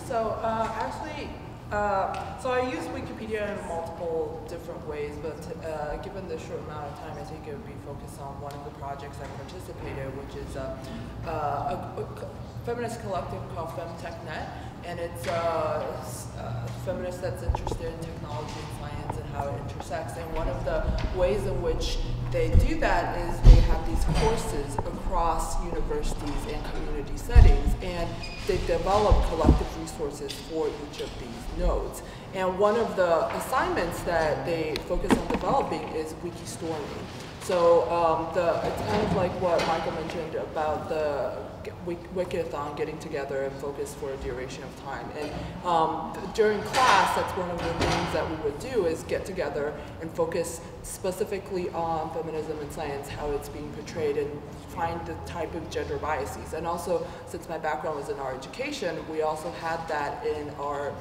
So I use Wikipedia in multiple different ways, but given the short amount of time, I think it would be focused on one of the projects I participated, which is a feminist collective called FemTechNet, and it's a feminist that's interested in technology and science and how it intersects. And one of the ways in which they do that is they have these courses across universities and community settings, and they develop collective resources for each of these nodes. And one of the assignments that they focus on developing is Wikistorming. So it's kind of like what Michael mentioned about the Wikithon getting together and focus for a duration of time. And during class, that's one of the things that we would do is get together and focus specifically on feminism and science, how it's being portrayed, and find the type of gender biases. And also, since my background was in art education, we also had that in our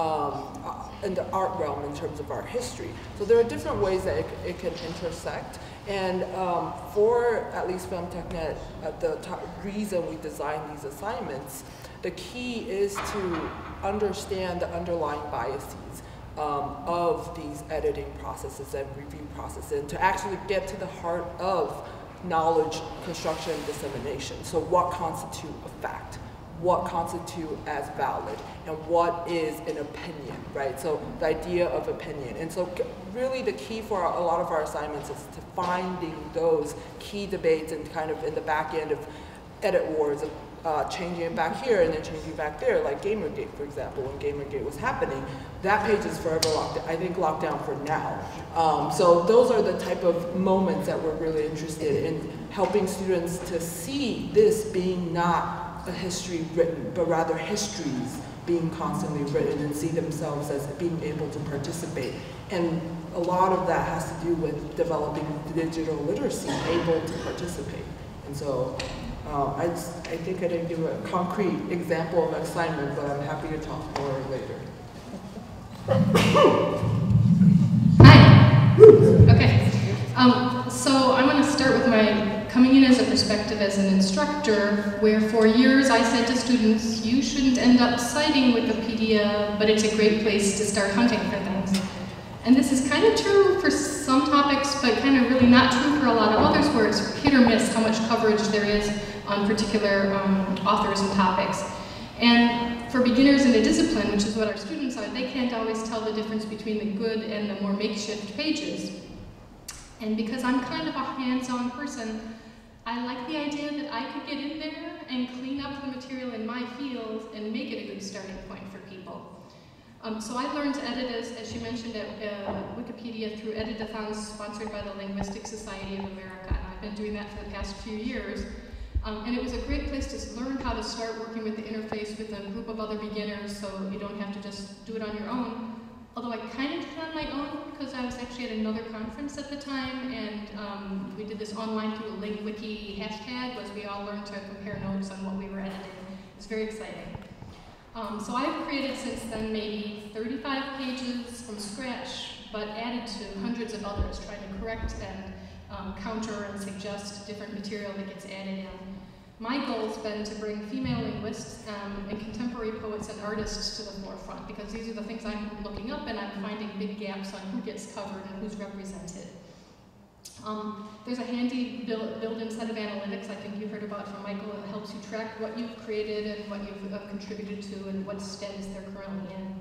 in the art realm in terms of art history. So there are different ways that it can intersect. And for at least FemTechNet, the reason we designed these assignments, the key is to understand the underlying biases of these editing processes and review processes, and to actually get to the heart of knowledge construction and dissemination. So what constitutes a fact? What constitutes as valid, and what is an opinion, right? So the idea of opinion. And so really the key for a lot of our assignments is to finding those key debates and kind of in the back end of edit wars, of changing it back here and then changing back there, like Gamergate, for example. When Gamergate was happening, that page is forever locked down, I think locked down for now. So those are the type of moments that we're really interested in helping students to see this being not a history written, but rather histories being constantly written, and see themselves as being able to participate. And a lot of that has to do with developing digital literacy, able to participate. And so I think I didn't give a concrete example of an assignment, but I'm happy to talk more later. Hi. Okay. So I'm going to start with my coming in as a perspective as an instructor, where for years I said to students, you shouldn't end up citing Wikipedia, but it's a great place to start hunting for things. And this is kind of true for some topics, but kind of really not true for a lot of others, where it's hit or miss how much coverage there is on particular authors and topics. And for beginners in a discipline, which is what our students are, they can't always tell the difference between the good and the more makeshift pages. And because I'm kind of a hands-on person, I like the idea that I could get in there and clean up the material in my field and make it a good starting point for people. So I learned to edit, as you mentioned, at Wikipedia through editathons sponsored by the Linguistic Society of America, and I've been doing that for the past few years. And it was a great place to learn how to start working with the interface with a group of other beginners, so you don't have to just do it on your own. Although I kind of did it on my own because I was actually at another conference at the time, and we did this online through a LingWiki hashtag, was we all learned to compare notes on what we were editing. It's very exciting. So I've created since then maybe 35 pages from scratch, but added to hundreds of others, trying to correct and counter and suggest different material that gets added in. My goal has been to bring female linguists and contemporary poets and artists to the forefront, because these are the things I'm looking up, and I'm finding big gaps on who gets covered and who's represented. There's a handy built-in set of analytics I think you heard about from Michael that helps you track what you've created and what you've contributed to and what stems they're currently in.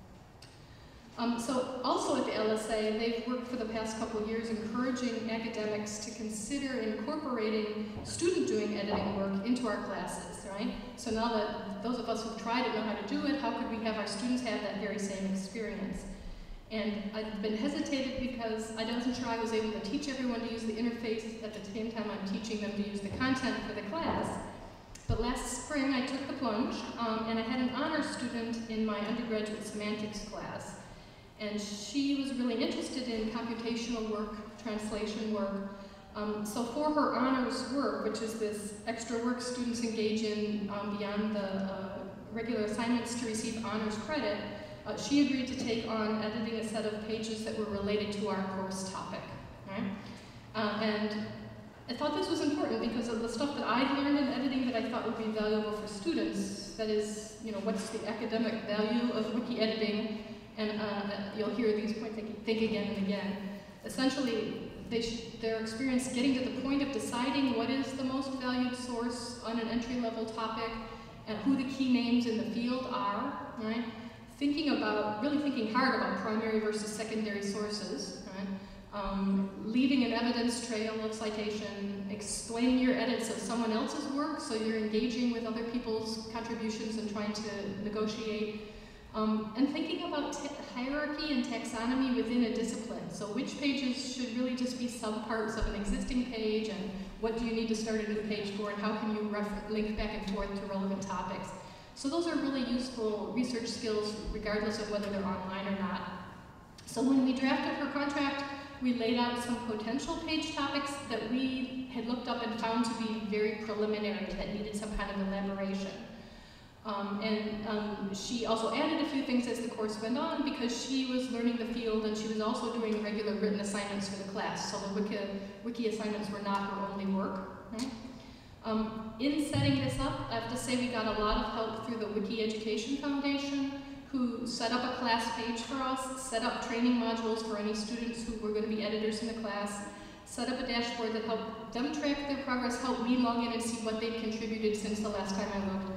So also at the LSA, they've worked for the past couple of years encouraging academics to consider incorporating student-doing editing work into our classes, right? So now that those of us who've tried it know how to do it, how could we have our students have that very same experience? And I've been hesitated because I wasn't sure I was able to teach everyone to use the interface at the same time I'm teaching them to use the content for the class. But last spring I took the plunge, and I had an honors student in my undergraduate semantics class. And she was really interested in computational work, translation work. So for her honors work, which is this extra work students engage in beyond the regular assignments to receive honors credit, she agreed to take on editing a set of pages that were related to our course topic. Right? And I thought this was important because of the stuff that I'd learned in editing that I thought would be valuable for students. That is, you know, what's the academic value of wiki editing? And you'll hear these points think again and again. Essentially, their experience getting to the point of deciding what is the most valued source on an entry-level topic and who the key names in the field are, right? Really thinking hard about primary versus secondary sources, right? Leaving an evidence trail of citation, explaining your edits of someone else's work, so you're engaging with other people's contributions and trying to negotiate. And thinking about hierarchy and taxonomy within a discipline. So which pages should really just be subparts of an existing page, and what do you need to start a new page for, and how can you link back and forth to relevant topics. So those are really useful research skills regardless of whether they're online or not. So when we drafted her contract, we laid out some potential page topics that we had looked up and found to be very preliminary, that needed some kind of elaboration. She also added a few things as the course went on because she was learning the field and she was also doing regular written assignments for the class, so the wiki assignments were not her only work. Right? In setting this up, I have to say we got a lot of help through the Wiki Education Foundation, who set up a class page for us, set up training modules for any students who were going to be editors in the class, set up a dashboard that helped them track their progress, helped me log in and see what they'd contributed since the last time I looked.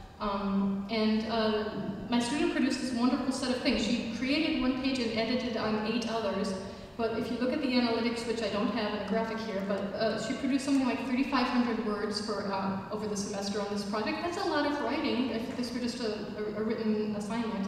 My student produced this wonderful set of things. She created one page and edited on 8 others, but if you look at the analytics, which I don't have in a graphic here, but she produced something like 3,500 words for over the semester on this project. That's a lot of writing if this were just a written assignment.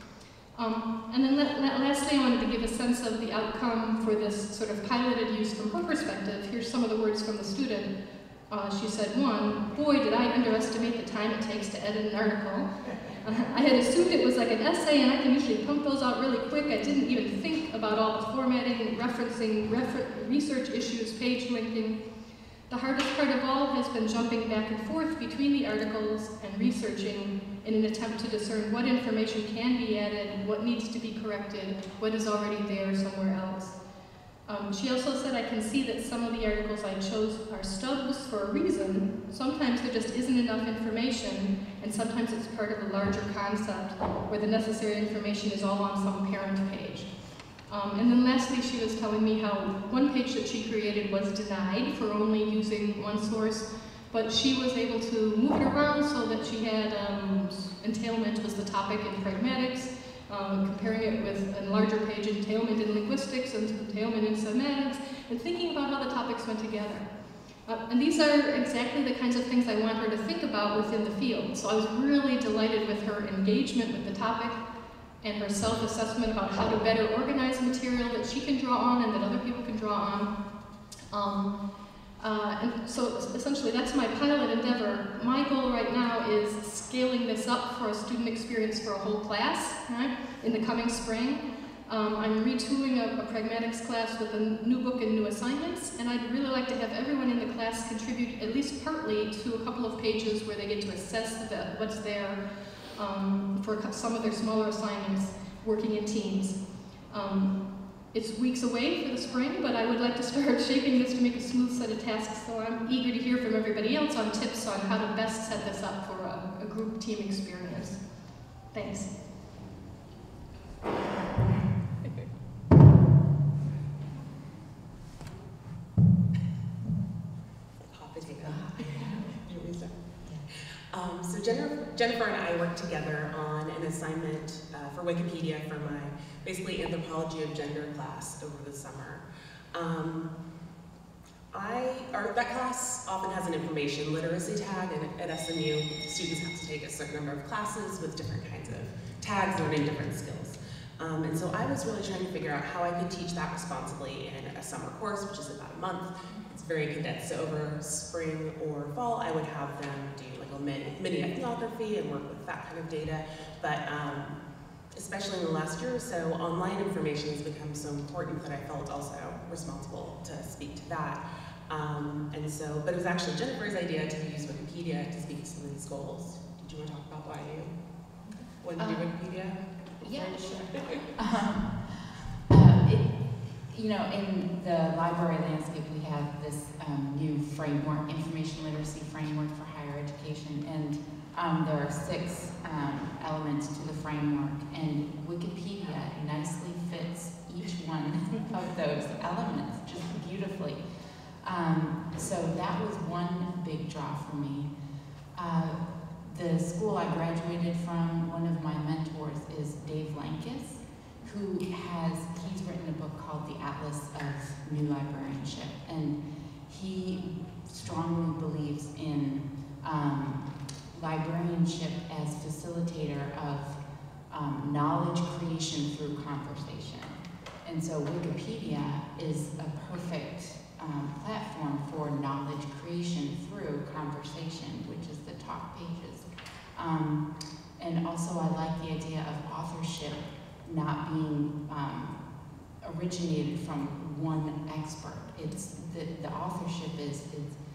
And then lastly, I wanted to give a sense of the outcome for this sort of piloted use from her perspective. Here's some of the words from the student. She said, 1, boy, did I underestimate the time it takes to edit an article. I had assumed it was like an essay, and I can usually pump those out really quick. I didn't even think about all the formatting, referencing, research issues, page linking. The hardest part of all has been jumping back and forth between the articles and researching in an attempt to discern what information can be added, what needs to be corrected, what is already there somewhere else. She also said, I can see that some of the articles I chose are stubs for a reason. Sometimes there just isn't enough information, and sometimes it's part of a larger concept where the necessary information is all on some parent page. And then lastly, she was telling me how one page that she created was denied for only using one source, but she was able to move it around so that she had entailment was the topic in pragmatics, comparing it with a larger page, entailment in linguistics and entailment in semantics, and thinking about how the topics went together. And these are exactly the kinds of things I want her to think about within the field. So I was really delighted with her engagement with the topic and her self-assessment about how to better organize material that she can draw on and that other people can draw on. And so essentially that's my pilot endeavor. My goal right now is scaling this up for a student experience for a whole class, right, in the coming spring. I'm retooling a pragmatics class with a new book and new assignments, and I'd really like to have everyone in the class contribute at least partly to a couple of pages where they get to assess what's there for some of their smaller assignments, working in teams. It's weeks away for the spring, but I would like to start shaping this to make a smooth set of tasks, so I'm eager to hear from everybody else on tips on how to best set this up for a group team experience. Thanks. So Jennifer and I worked together on an assignment for Wikipedia for my basically anthropology of gender class over the summer. That class often has an information literacy tag, and at SMU, students have to take a certain number of classes with different kinds of tags learning different skills. And so I was really trying to figure out how I could teach that responsibly in a summer course, which is about a month. It's very condensed, so over spring or fall, I would have them do like a mini ethnography and work with that kind of data. But especially in the last year or so, online information has become so important that I felt also responsible to speak to that. But it was actually Jennifer's idea to use Wikipedia to speak to some of these goals. Did you want to talk about why you wanted to do Wikipedia? Yeah, sure. You know, in the library landscape, we have this new framework, information literacy framework for higher education, and there are 6 elements to the framework, and Wikipedia nicely fits each one of those elements just beautifully. So that was one big draw for me. The school I graduated from, one of my mentors is Dave Lankus, he's written a book called The Atlas of New Librarianship, and he strongly believes in librarianship as facilitator of knowledge creation through conversation. And so Wikipedia is a perfect platform for knowledge creation through conversation, which is the talk pages. And also I like the idea of authorship not being originated from one expert. It's the authorship is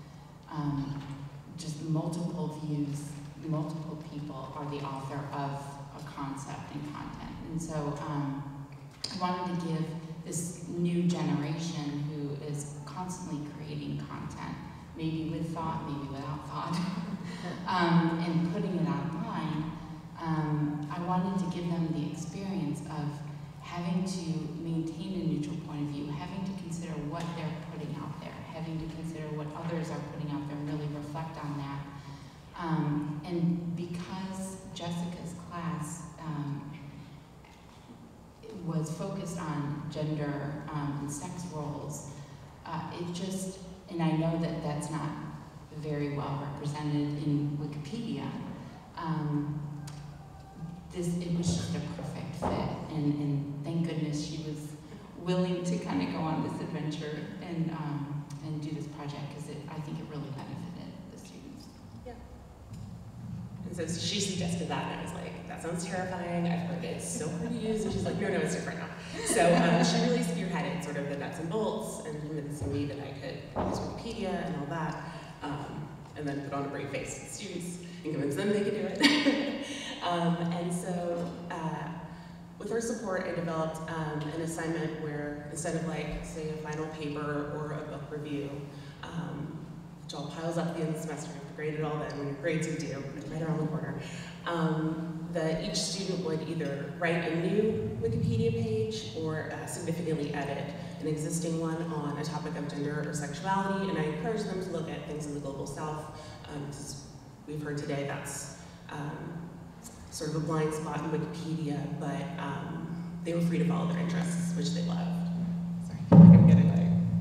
just multiple views, multiple people are the author of a concept and content. And so I wanted to give this new generation who is constantly creating content, maybe with thought, maybe without thought, and putting it online, I wanted to give them the experience of having to maintain a neutral point of view, having to consider what they're putting out there, having to consider what others are putting out there and really reflect on that. And because Jessica's class was focused on gender and sex roles, and I know that that's not very well represented in Wikipedia, it was just a perfect fit, and thank goodness she was willing to kind of go on this adventure and do this project, because I think it really benefited the students. Yeah. And so she suggested that, and I was like, that sounds terrifying. I've heard it's so hard to use, and she's like, no, it's different now. So she really spearheaded sort of the nuts and bolts and convincing me that I could use Wikipedia and all that, and then put on a brave face to the students and convince them they could do it. And so with her support, I developed an assignment where instead of like, say, a final paper or a book review, which all piles up at the end of the semester, you have to grade it all then when your grades are due, right around the corner, that each student would either write a new Wikipedia page or significantly edit an existing one on a topic of gender or sexuality, and I encourage them to look at things in the Global South, because we've heard today that's sort of a blind spot in Wikipedia, but they were free to follow their interests, which they loved. Sorry, I'm getting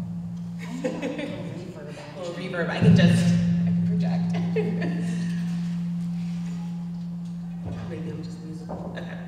a little reverb. I can project. Maybe I'm just musical. Okay.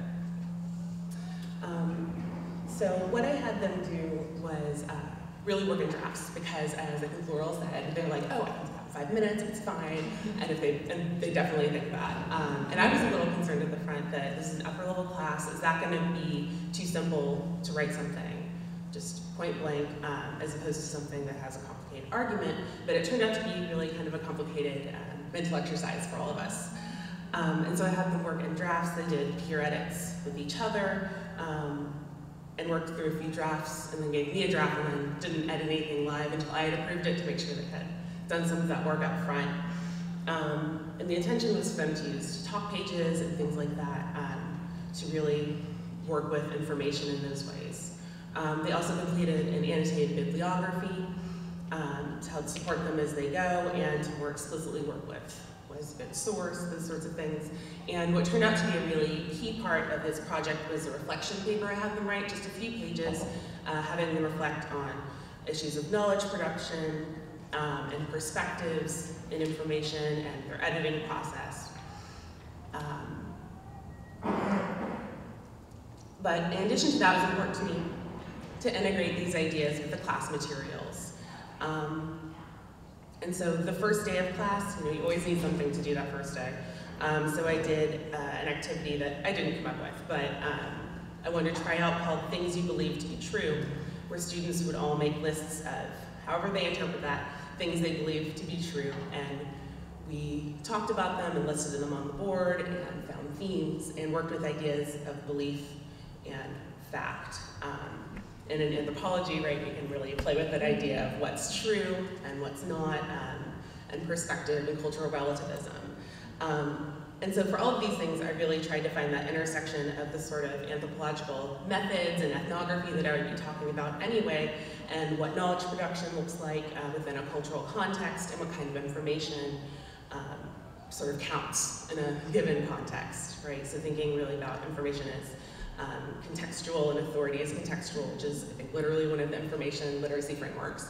So what I had them do was really work in drafts, because as I think Laurel said, they're like, oh, I can talk 5 minutes, it's fine, and they definitely think that. And I was a little concerned at the front that this is an upper level class. Is that going to be too simple to write something, just point blank, as opposed to something that has a complicated argument? But it turned out to be really kind of a complicated mental exercise for all of us. And so I had them work in drafts. They did peer edits with each other, and worked through a few drafts, and then gave me a draft, and then didn't edit anything live until I had approved it to make sure they had done some of that work up front. And the intention was for them to use talk pages and things like that to really work with information in those ways. They also completed an annotated bibliography to help support them as they go, and to more explicitly work with what is a good source, those sorts of things. And what turned out to be a really key part of this project was a reflection paper I had them write, just a few pages, having them reflect on issues of knowledge production, and perspectives in information and their editing process. But in addition to that, it was important to me to integrate these ideas with the class materials. And so the first day of class, you always need something to do that first day. So I did an activity that I didn't come up with, but I wanted to try out called Things You Believe to Be True, where students would all make lists of, however they interpret that, things they believe to be true, and we talked about them and listed them on the board and found themes and worked with ideas of belief and fact And in anthropology, right, we can really play with that idea of what's true and what's not, and perspective and cultural relativism. And so for all of these things, I really tried to find that intersection of the sort of anthropological methods and ethnography that I would be talking about anyway, and what knowledge production looks like within a cultural context, and what kind of information sort of counts in a given context, right? So thinking really about information as contextual and authority as contextual, which is, I think, literally one of the information literacy frameworks.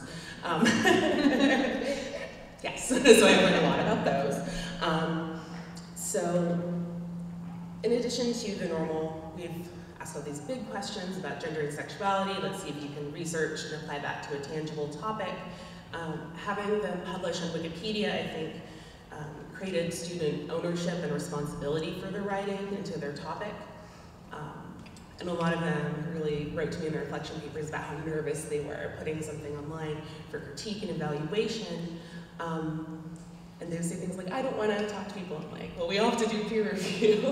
Yes, so I've learned a lot about those. So in addition to the normal, we've asked all these big questions about gender and sexuality. Let's see if you can research and apply that to a tangible topic. Having them publish on Wikipedia, I think, created student ownership and responsibility for their writing and to their topic. And a lot of them really wrote to me in their reflection papers about how nervous they were putting something online for critique and evaluation. And they would say things like, I don't want to talk to people. I'm like, well, we all have to do peer review.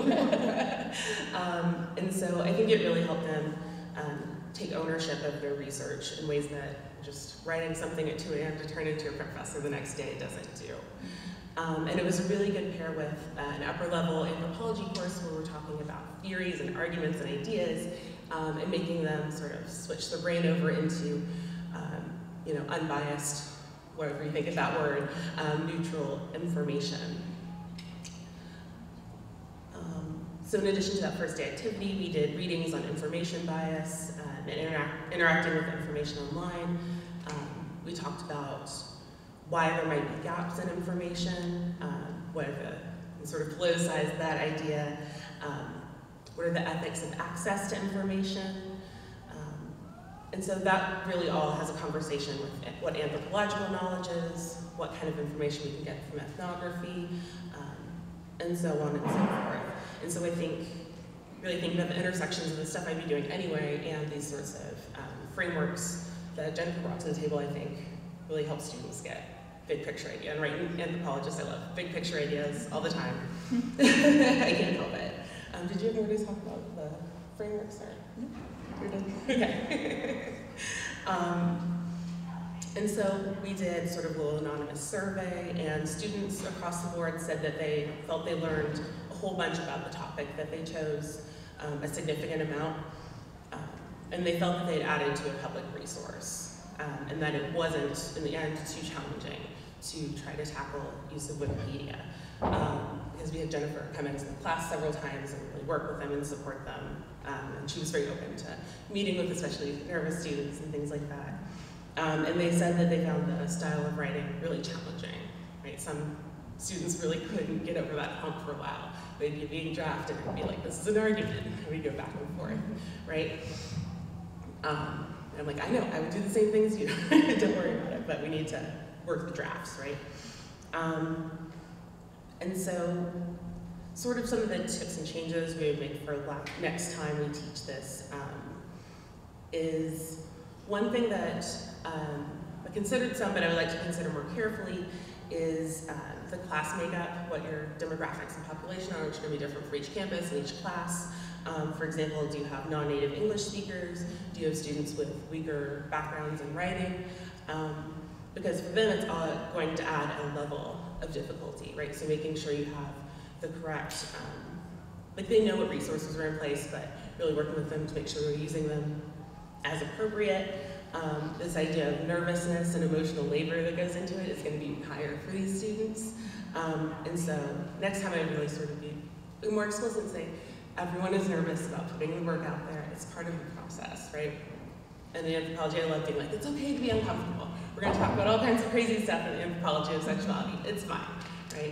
And so I think it really helped them take ownership of their research in ways that just writing something at 2 a.m. to turn into your professor the next day doesn't do. And it was a really good pair with an upper level anthropology course where we're talking about theories and arguments and ideas, and making them sort of switch their brain over into, you know, unbiased, whatever you think of that word, neutral information. So in addition to that first day activity, we did readings on information bias and interacting with information online. We talked about why there might be gaps in information, sort of politicized that idea, what are the ethics of access to information. And so that really all has a conversation with what anthropological knowledge is, what kind of information we can get from ethnography, and so on and so forth. And so I think, really thinking about the intersections of the stuff I'd be doing anyway, and these sorts of frameworks that Jennifer brought to the table, I think, really help students get big picture idea. And writing anthropologists, I love big picture ideas all the time. I can't help it. Did you have more to talk about the frameworks? Or? You're done? Okay. And so we did sort of a little anonymous survey, and students across the board said that they felt they learned a whole bunch about the topic that they chose, a significant amount, and they felt that they'd added to a public resource, and that it wasn't, in the end, too challenging to try to tackle use of Wikipedia. Because we had Jennifer come into the class several times and really work with them and support them, and she was very open to meeting with especially nervous students and things like that. And they said that they found the style of writing really challenging, right? Some students really couldn't get over that hump for a while. They'd be being drafted and be like, this is an argument, and we'd go back and forth, right? And I'm like, I know, I would do the same thing as you, don't worry about it, but we need to work the drafts, right? And so, sort of some of the tips and changes we would make for next time we teach this is one thing that I considered some, but I would like to consider more carefully is the class makeup, what your demographics and population are, which are going to be different for each campus and each class. For example, do you have non-native English speakers? Do you have students with weaker backgrounds in writing? Because for them, it's going to add a level of difficulty, right? So making sure you have the correct, like they know what resources are in place, but really working with them to make sure we're using them as appropriate. This idea of nervousness and emotional labor that goes into it is going to be higher for these students. And so next time I really sort of be more explicit and say, everyone is nervous about putting the work out there. It's part of the process, right? And in anthropology, I love being like, it's okay to be uncomfortable. We're going to talk about all kinds of crazy stuff in the anthropology of sexuality. It's fine, right?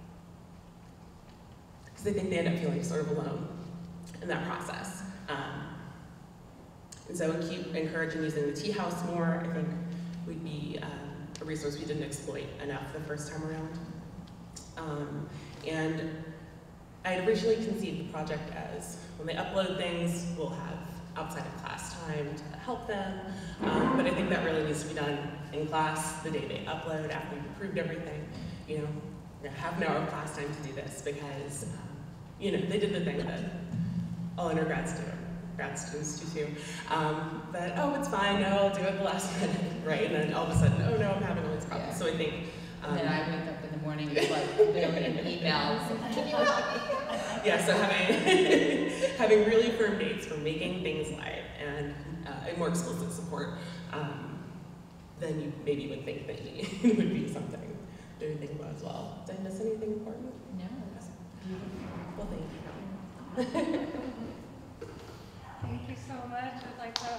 Because I think they end up feeling sort of alone in that process. And so I would keep encouraging using the Tea House more. I think would be a resource we didn't exploit enough the first time around. And I had originally conceived the project as when they upload things, we'll have outside of class time to help them. But I think that really needs to be done in class the day they upload after we've approved everything. You know, we're gonna have an hour of class time to do this because, you know, they did the thing that all undergrads do. grad students do too. That, oh, it's fine, no, I'll do it the last minute, right? And then all of a sudden, oh no, I'm having all these problems. Yeah. So I think. And then I wake up in the morning with like million emails. Can you help me? Yeah, so having really firm dates for making things live and more explicit support than you maybe would think that you would be something to think about as well. Did I miss anything important? No, that's beautiful. Well, thank you. Thank you so much. I'd like to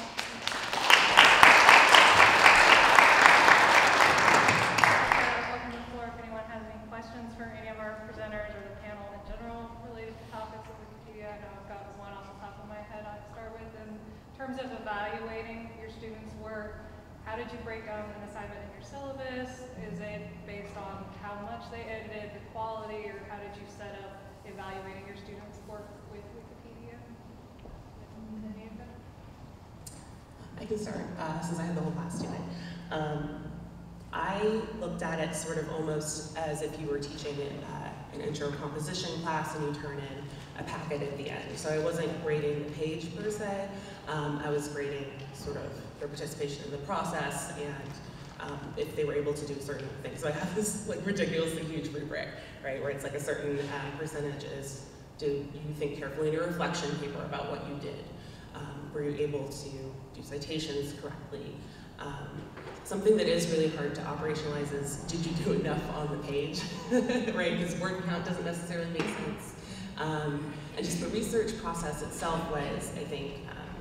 open the floor if anyone has any questions for any of our presenters or the panel in general related to topics of Wikipedia. I know I've got one off the top of my head I'd start with. In terms of evaluating your students' work, how did you break down an assignment in your syllabus? Is it based on how much they edited, the quality, or how did you set up evaluating your students' work with Wikipedia? Any of that? I can start, since I had the whole class do it. I looked at it sort of almost as if you were teaching an intro composition class and you turn in a packet at the end. So I wasn't grading the page per se, I was grading sort of their participation in the process and if they were able to do certain things. So I have this like ridiculously huge rubric, right, where it's like a certain percentage is, do you think carefully in your reflection paper about what you did? Were you able to do citations correctly? Something that is really hard to operationalize is, did you do enough on the page, right? Because word count doesn't necessarily make sense. And just the research process itself was, I think,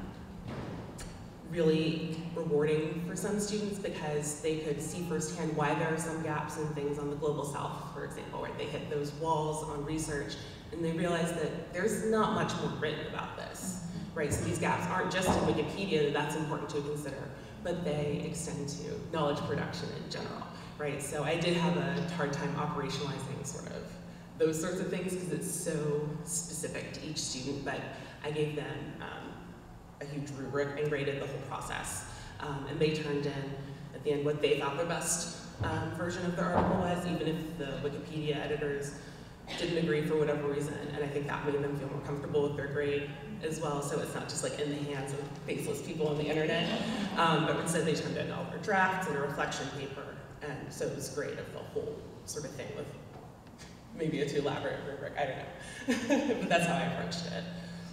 really rewarding for some students because they could see firsthand why there are some gaps in things on the Global South, for example, where they hit those walls on research and they realized that there's not much more written about this, right? So these gaps aren't just in Wikipedia, that's important to consider, but they extend to knowledge production in general, right? So I did have a hard time operationalizing sort of those sorts of things because it's so specific to each student, but I gave them a huge rubric and graded the whole process. And they turned in, at the end, what they thought the best version of the article was, even if the Wikipedia editors didn't agree for whatever reason. And I think that made them feel more comfortable with their grade as well, so it's not just like in the hands of faceless people on the internet. But instead they turned in all their drafts and a reflection paper, and so it was great of the whole sort of thing with maybe a too elaborate rubric, I don't know. But that's how I approached it.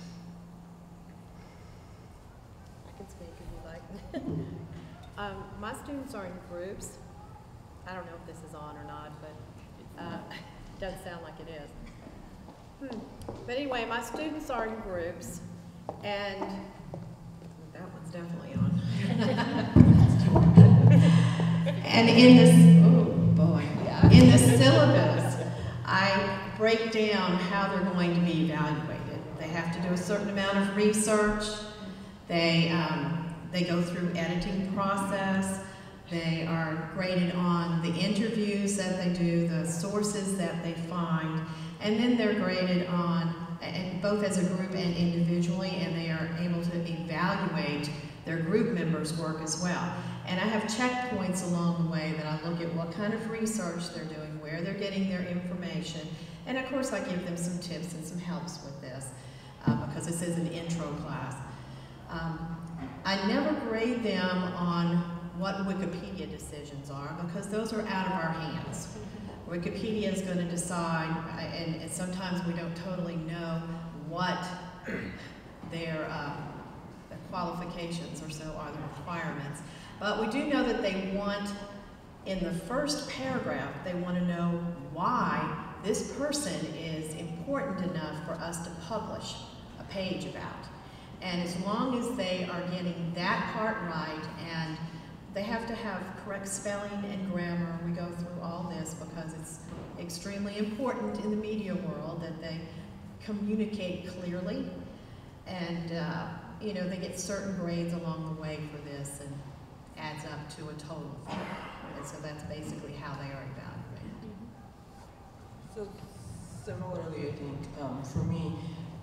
I can speak if you like. My students are in groups. I don't know if this is on or not, but it doesn't sound like it is. But anyway, my students are in groups, and that one's definitely on. And in this, oh boy, in the syllabus, I break down how they're going to be evaluated. They have to do a certain amount of research. They go through editing process. They are graded on the interviews that they do, the sources that they find, and then they're graded on, and both as a group and individually, and they are able to evaluate their group members' work as well. And I have checkpoints along the way that I look at what kind of research they're doing, where they're getting their information, and of course I give them some tips and some helps with this, because this is an intro class. I never grade them on what Wikipedia decisions are, because those are out of our hands. Wikipedia is going to decide, and sometimes we don't totally know what their qualifications or so are, the requirements. But we do know that they want, in the first paragraph, they want to know why this person is important enough for us to publish a page about. And as long as they are getting that part right, and they have to have correct spelling and grammar, we go through all this because it's extremely important in the media world that they communicate clearly, and you know, they get certain grades along the way for this, and adds up to a total. And so that's basically how they are evaluated. So similarly, I think for me,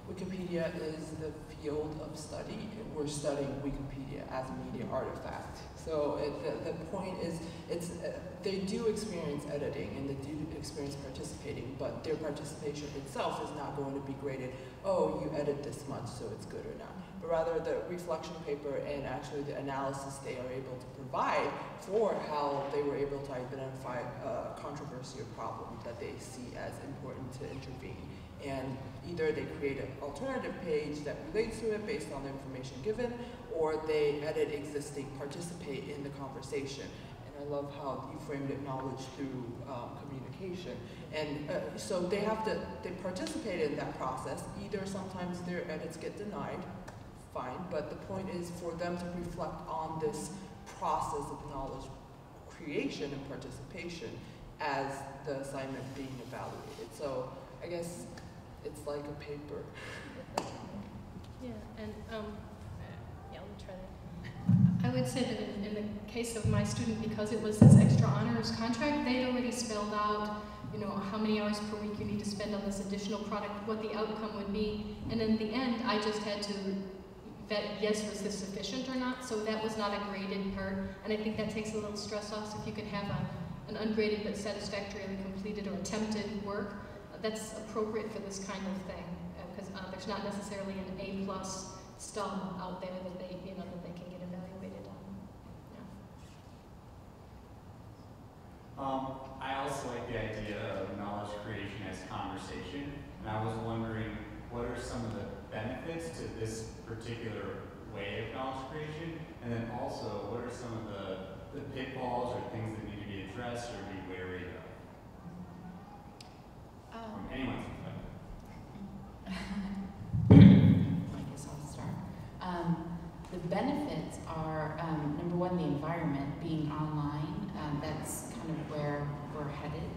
Wikipedia is the field of study, and we're studying Wikipedia as a media artifact. So the point is, they do experience editing and they do experience participating, but their participation itself is not going to be graded, oh, you edit this much, so it's good or not. But rather the reflection paper and actually the analysis they are able to provide for how they were able to identify a controversy or problem that they see as important to intervene. And either they create an alternative page that relates to it based on the information given, or they edit existing, participate in the conversation. And I love how you framed it, knowledge through communication. And so they participate in that process. Either sometimes their edits get denied, fine, but the point is for them to reflect on this process of knowledge creation and participation as the assignment being evaluated. So I guess it's like a paper. Yeah, and yeah, let me try that. I would say that in the case of my student, because it was this extra honors contract, they'd already spelled out, you know, how many hours per week you need to spend on this additional product, what the outcome would be, and in the end, I just had to vet, yes, was this sufficient or not? So that was not a graded part, and I think that takes a little stress off. So if you can have an ungraded but satisfactorily completed or attempted work, that's appropriate for this kind of thing, because there's not necessarily an A+ stub out there that they, you know, that they can get evaluated on. Yeah. I also like the idea of knowledge creation as conversation, and I was wondering, what are some of the benefits to this particular way of knowledge creation, and then also, what are some of the pitfalls or things that need to be addressed or be wary of? From anyone's perspective. I guess I'll start. The benefits are, number one, the environment, being online. That's kind of where we're headed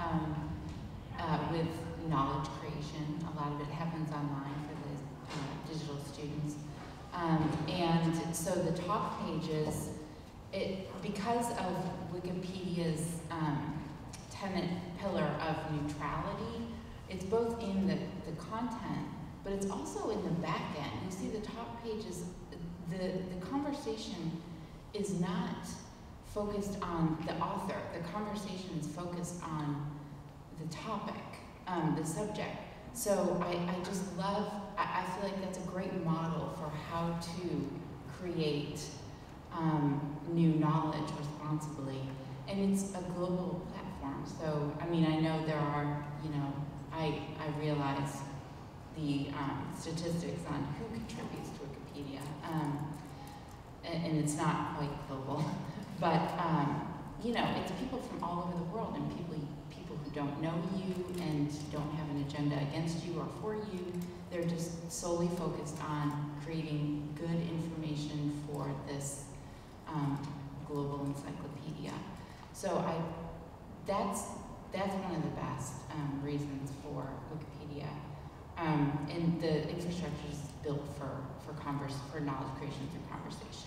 with knowledge creation. A lot of it happens online for the digital students. And so the talk pages, because of Wikipedia's tenet pillar of neutrality, it's both in the content, but it's also in the back end. You see the top pages, the conversation is not focused on the author. The conversation is focused on the topic, the subject. So I just love, I feel like that's a great model for how to create new knowledge responsibly. And it's a global platform. So, I mean, I know there are, you know, I realize the statistics on who contributes to Wikipedia, and it's not quite global, but you know, it's people from all over the world, and people who don't know you and don't have an agenda against you or for you. They're just solely focused on creating good information for this global encyclopedia. So that's one of the best reasons for Wikipedia. And the infrastructure is built for knowledge creation through conversation.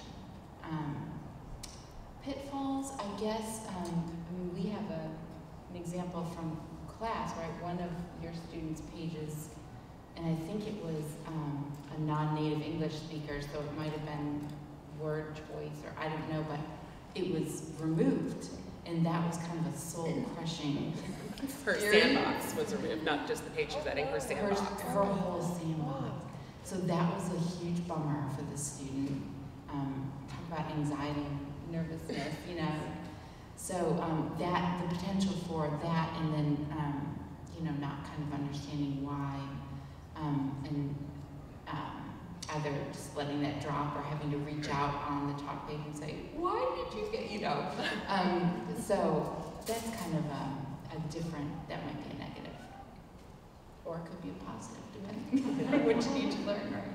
Pitfalls, I guess, I mean, we have an example from class, right? One of your students' pages, and I think it was a non-native English speaker, so it might have been word choice, or I don't know, but it was removed, and that was kind of a soul-crushing. Her sandbox was removed, not just the page she was editing, her sandbox. Her whole sandbox. So that was a huge bummer for the student. Talk about anxiety and nervousness, you know. So that, the potential for that, and then, you know, not kind of understanding why, and either just letting that drop or having to reach out on the talk page and say, why did you get, you know. So that's kind of a different, that might be a negative. Or it could be a positive, depending on what you need to learn, right?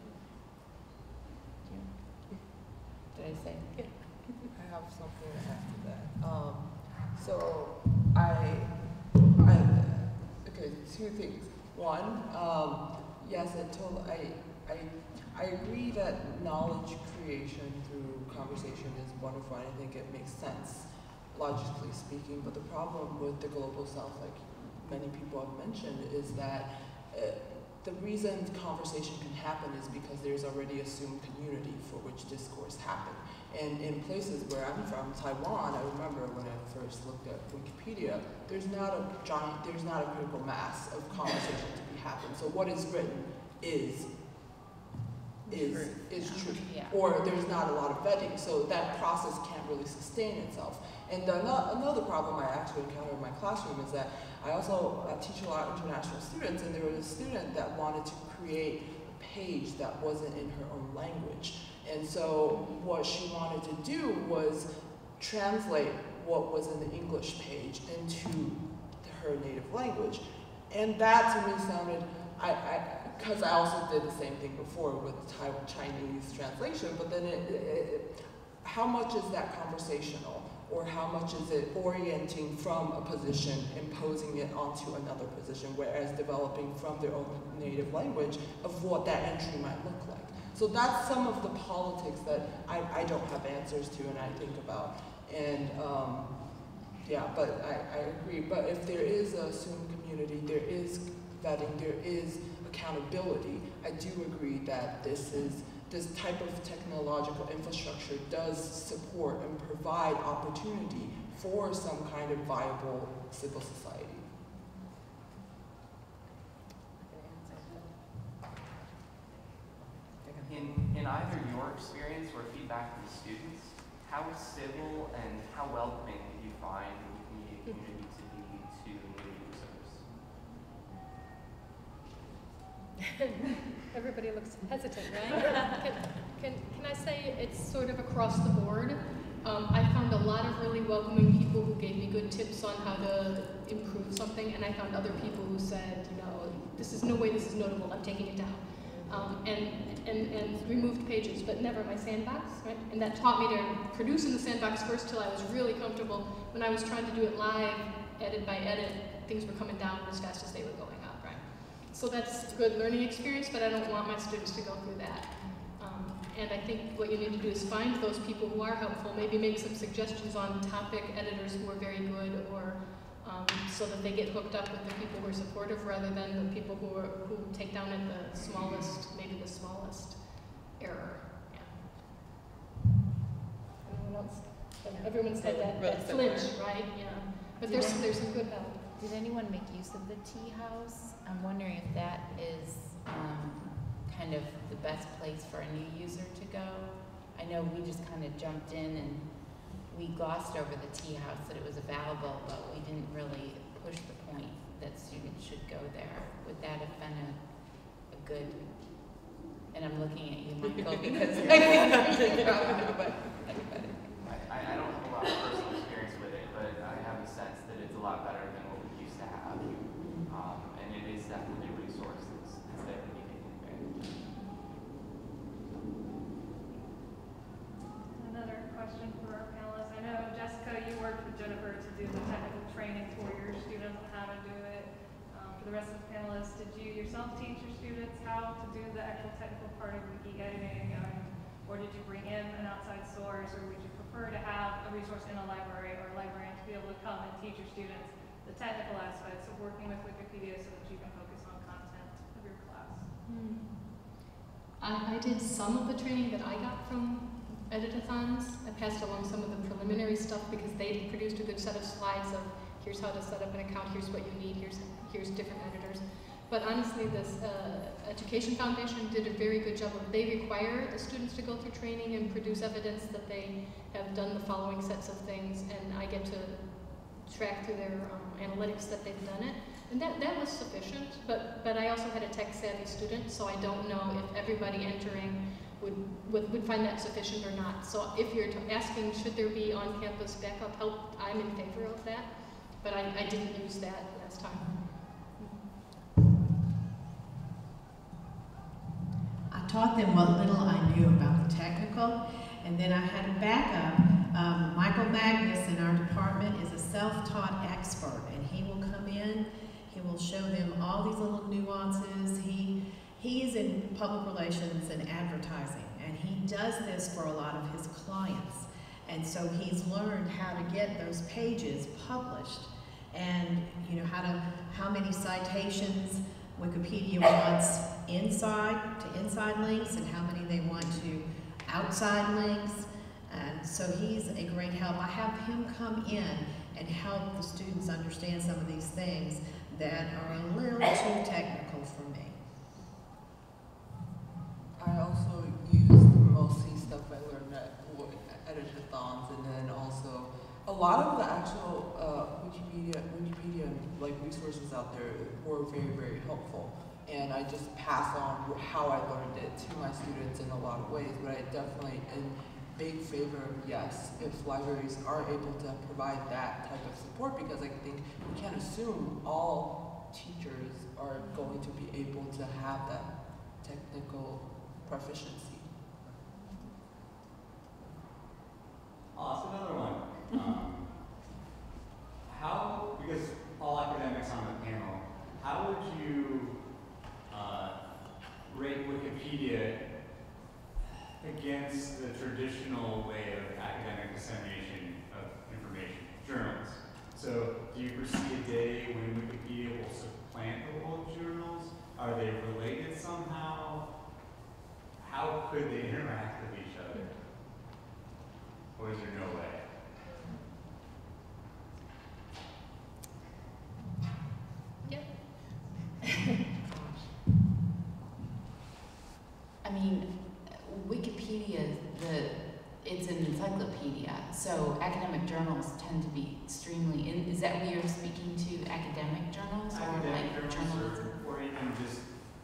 Did I say? Yeah. I have something to add to that. Okay, two things. One, yes, I agree that knowledge creation through conversation is wonderful, and I think it makes sense, logically speaking, but the problem with the Global South, like many people have mentioned, is that the reason conversation can happen is because there's already assumed community for which discourse happened. And in places where I'm from, Taiwan, I remember when I first looked at Wikipedia, there's not a critical mass of conversation to be happened. So what is written is true. Yeah. Or there's not a lot of vetting, so that process can't really sustain itself. And another problem I actually encounter in my classroom is that I also teach a lot of international students, and there was a student that wanted to create a page that wasn't in her own language. And so what she wanted to do was translate what was in the English page into her native language. And that to me sounded, because I also did the same thing before with Chinese translation, but then how much is that conversational? Or how much is it orienting from a position, imposing it onto another position, whereas developing from their own native language of what that entry might look like. So that's some of the politics that I don't have answers to and I think about. And yeah, but I agree. But if there is a assumed community, there is vetting, there is accountability, I do agree that this type of technological infrastructure does support and provide opportunity for some kind of viable civil society. In either your experience or feedback from students, how civil and how welcoming do you find the Wikimedia community to be to new users? Everybody looks hesitant, right? Can I say it's sort of across the board? I found a lot of really welcoming people who gave me good tips on how to improve something, and I found other people who said, you know, this is no way this is notable, I'm taking it down. And removed pages, but never my sandbox, right? And that taught me to produce in the sandbox first till I was really comfortable. When I was trying to do it live, edit by edit, things were coming down as fast as they were going up, right? So that's a good learning experience, but I don't want my students to go through that. And I think what you need to do is find those people who are helpful, maybe make some suggestions on topic editors who are very good, or so that they get hooked up with the people who are supportive rather than the people who take down at the smallest, maybe the smallest error. Yeah. Anyone else? Everyone said that flinch, right? Yeah. But there's some good help. Did anyone make use of the tea house? I'm wondering if that is kind of the best place for a new user to go. I know we just kind of jumped in and we glossed over the tea house, that it was available, but we didn't really push the point that students should go there. Would that have been a good, and I'm looking at you, Michael, because you probably know, but anybody. I don't have a lot of personal experience with it, but I have a sense that it's a lot better than what we used to have. And it is definitely a resource that's there to be taken advantage of. Another question for our panelists. I know, Jessica, you worked with Jennifer to do the technical training for your students on how to do it. For the rest of the panelists, did you yourself teach your students how to do the actual technical part of wiki editing? Or did you bring in an outside source, or would you prefer to have a resource in a library or a librarian to be able to come and teach your students the technical aspects of working with Wikipedia so that you can focus on content of your class? I did some of the training that I got from editathons. I passed along some of the preliminary stuff because they produced a good set of slides of here's how to set up an account, here's what you need, here's different editors. But honestly, this Education Foundation did a very good job of, they require the students to go through training and produce evidence that they have done the following sets of things, and I get to track through their analytics that they've done it. And that was sufficient, but I also had a tech-savvy student, so I don't know if everybody entering would find that sufficient or not. So if you're asking, should there be on-campus backup help, I'm in favor of that, but I didn't use that last time. I taught them what little I knew about the technical, and then I had a backup. Michael Magnus in our department is a self-taught expert, and he will come in, he will show them all these little nuances. He is in public relations and advertising, and he does this for a lot of his clients. And so he's learned how to get those pages published, and you know how many citations Wikipedia wants inside to inside links and how many they want to outside links. And so he's a great help. I have him come in and help the students understand some of these things that are a little too technical for me. I also use mostly stuff I learned at editathons, and then also a lot of the actual Wikipedia like resources out there were very, very helpful. And I just pass on how I learned it to my students in a lot of ways, but I definitely am big favor of yes, if libraries are able to provide that type of support, because I think we can't assume all teachers are going to be able to have that technical proficiency. Awesome, another one. Because all academics on the panel, how would you rate Wikipedia against the traditional way of academic dissemination of information, journals? So do you foresee a day when Wikipedia will supplant the role of journals? Are they related somehow? How could they interact with each other? Or is there no way? Yep. I mean, Wikipedia, it's an encyclopedia, so academic journals tend to be extremely, is that what you're speaking to, academic journals? Academic or like journals, journalism? or even just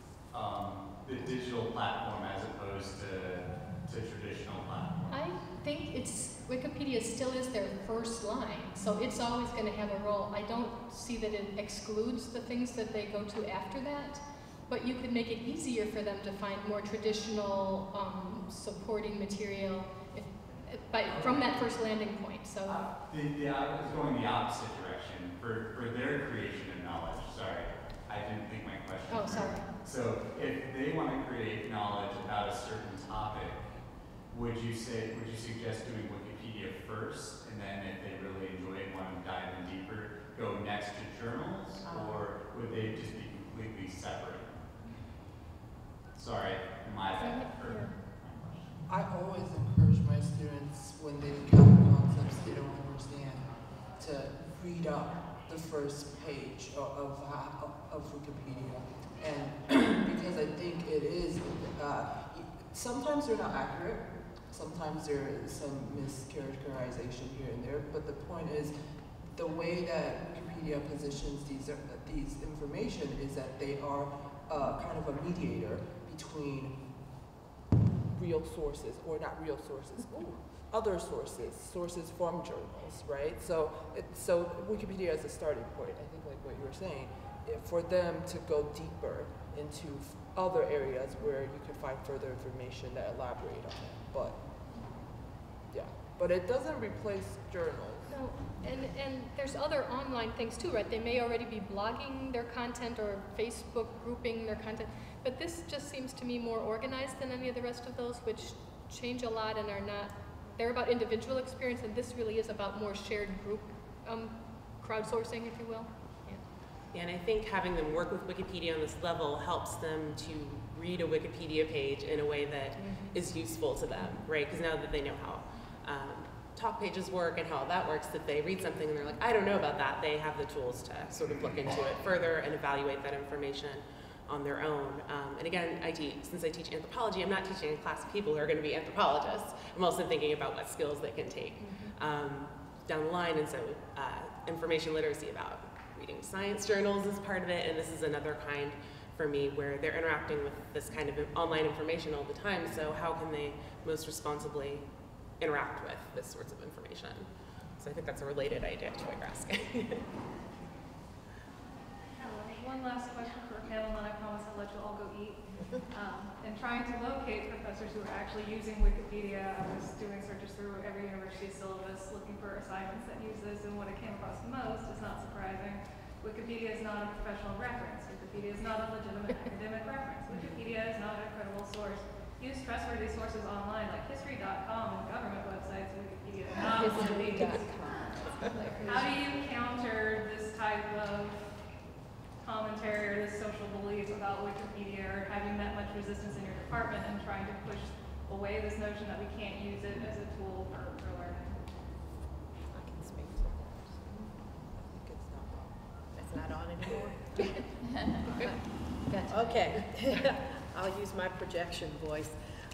the digital platform as opposed to traditional platform. I think Wikipedia still is their first line, so it's always going to have a role. I don't see that it excludes the things that they go to after that, but you could make it easier for them to find more traditional supporting material from that first landing point. So I was going the opposite direction for their creation of knowledge. Sorry, I didn't think my question. Oh, sorry. So if they want to create knowledge about a certain topic, would you suggest doing Wikipedia first, and then if they really enjoy it, want to dive in deeper, go next to journals, or would they just be completely separate? Sorry, my bad. I always encourage my students when they encounter concepts they don't understand to read up the first page of Wikipedia, and because I think it is, sometimes they're not accurate, sometimes there is some mischaracterization here and there, but the point is the way that Wikipedia positions these information is that they are kind of a mediator between real sources, or not real sources, other sources from journals, right? So Wikipedia is a starting point. I think like what you were saying, for them to go deeper into other areas where you can find further information that elaborate on it. But yeah, but it doesn't replace journals. No, and there's other online things too, right? They may already be blogging their content or Facebook grouping their content, but this just seems to me more organized than any of the rest of those, which change a lot and they're about individual experience, and this really is about more shared group crowdsourcing, if you will. Yeah, and I think having them work with Wikipedia on this level helps them to read a Wikipedia page in a way that is useful to them, right? Because now that they know how talk pages work and how that works, that they read something and they're like, I don't know about that, they have the tools to sort of look into it further and evaluate that information on their own. And again, since I teach anthropology, I'm not teaching a class of people who are going to be anthropologists. I'm also thinking about what skills they can take down the line, and so information literacy about reading science journals is part of it, and this is another kind for me where they're interacting with this kind of online information all the time, so how can they most responsibly interact with this sorts of information? So I think that's a related idea to what you're asking. One last question for a panel, and then I promise I'll let you all go eat. In trying to locate professors who are actually using Wikipedia, I was doing searches through every university syllabus looking for assignments that use this, and what I came across the most is not surprising. Wikipedia is not a professional reference. Wikipedia is not a legitimate academic reference. Wikipedia is not a credible source. Use trustworthy sources online like history.com and government websites. Wikipedia is not one of these. How do you counter this type of commentary or this social belief resistance in your department and trying to push away this notion that we can't use it as a tool for learning. I can speak to that. I think it's not on. It's not on anymore? Okay. I'll use my projection voice.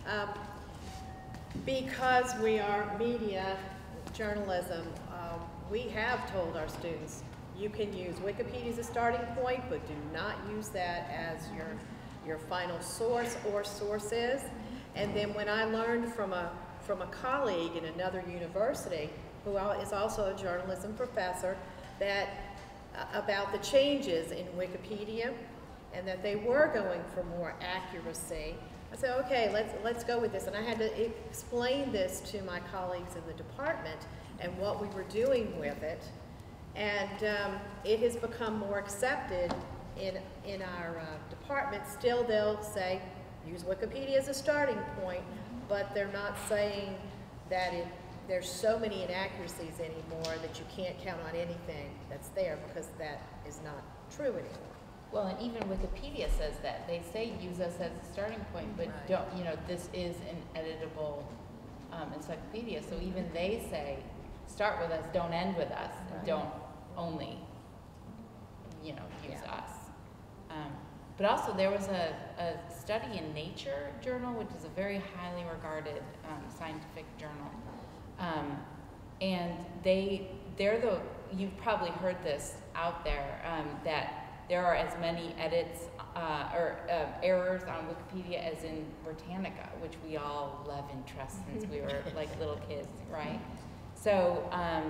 Because we are media journalism, we have told our students, you can use Wikipedia as a starting point, but do not use that as your final source or sources. And then when I learned from a colleague in another university, who is also a journalism professor, that about the changes in Wikipedia, and that they were going for more accuracy, I said, okay, let's go with this. And I had to explain this to my colleagues in the department and what we were doing with it. And it has become more accepted in our department. Still, they'll say, use Wikipedia as a starting point, but they're not saying that there's so many inaccuracies anymore that you can't count on anything that's there, because that is not true anymore. Well, and even Wikipedia says that. They say use us as a starting point, but Right. don't, you know, this is an editable encyclopedia. So even they say, start with us, don't end with us, Right. don't only, you know, use Yeah. us. But also there was a study in Nature journal, which is a very highly regarded scientific journal. And you've probably heard this out there, that there are as many edits or errors on Wikipedia as in Britannica, which we all love and trust since we were like little kids, right? So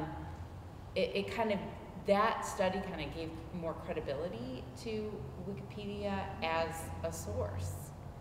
that study kind of gave more credibility to Wikipedia as a source.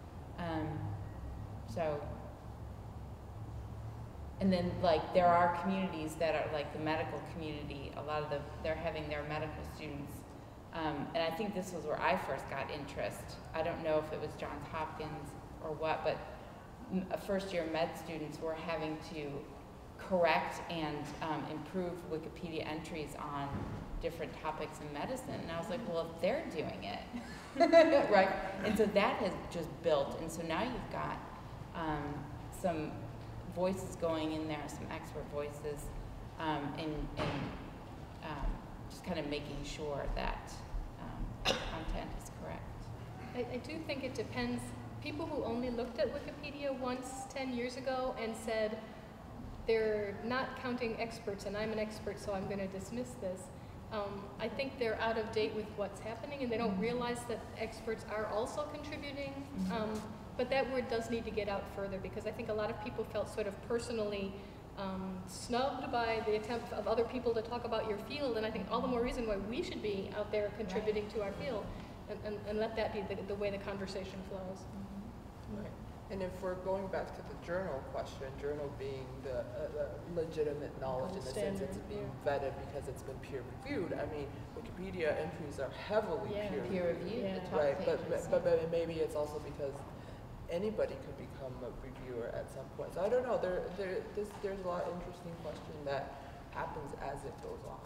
And then like there are communities that are like the medical community, they're having their medical students, and I think this was where I first got interest. I don't know if it was Johns Hopkins or what, but first year med students were having to correct and improve Wikipedia entries on different topics in medicine. And I was like, well, if they're doing it, right? And so that has just built. And so now you've got some voices going in there, some expert voices, and just kind of making sure that content is correct. I do think it depends. People who only looked at Wikipedia once 10 years ago and said, they're not counting experts and I'm an expert so I'm going to dismiss this. I think they're out of date with what's happening and they don't realize that experts are also contributing. But that word does need to get out further, because I think a lot of people felt sort of personally snubbed by the attempt of other people to talk about your field, and I think all the more reason why we should be out there contributing to our field and let that be the way the conversation flows. Right. And if we're going back to the journal question, journal being the legitimate knowledge in the sense it's being vetted because it's been peer reviewed. I mean, Wikipedia entries are heavily peer reviewed. Yeah. Right, but maybe it's also because anybody could become a reviewer at some point. So I don't know. There's a lot of interesting question that happens as it goes on.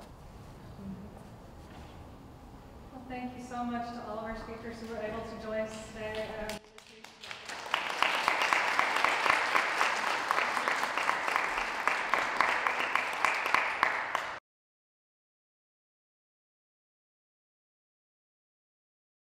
Well, thank you so much to all of our speakers who were able to join us today.